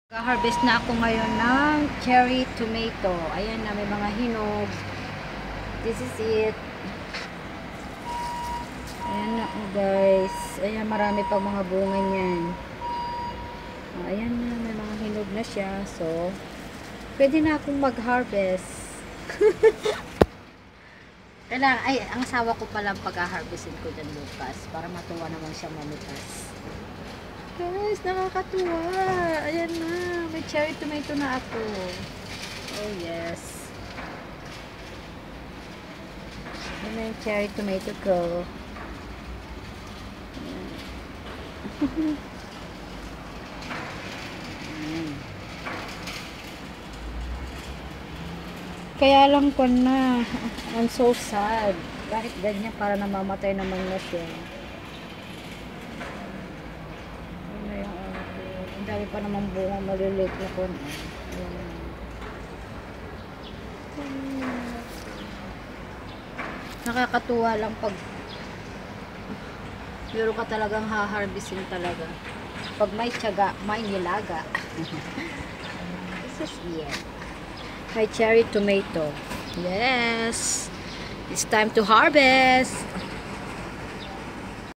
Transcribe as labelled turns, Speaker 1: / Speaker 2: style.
Speaker 1: Harvest na ako ngayon ng cherry tomato. Ayan na, may mga hinog. This is it. Ayan na, oh guys. Ayan, marami pa mga bunga niyan. Ayan na, may mga hinog na siya. So, pwede na akong mag-harvest. Kailangan, ay, ang asawa ko palang pag-harvestin ko dyan bukas para matuwa naman siya mamitas. Guys, nakakatuwa. Ayan na. May cherry tomato na ako. Oh, yes. Ayan na yung cherry tomato ko. Ayan. Kaya lang ko na. I'm so sad. Bakit ganyan? Para namamatay naman na siya. Dami pa naman bunga, maliliit na po. Nakakatuwa lang pag pero ka talagang haharbisin talaga. Pag may tiyaga, may nilaga. This is it. My cherry tomato. Yes. It's time to harvest.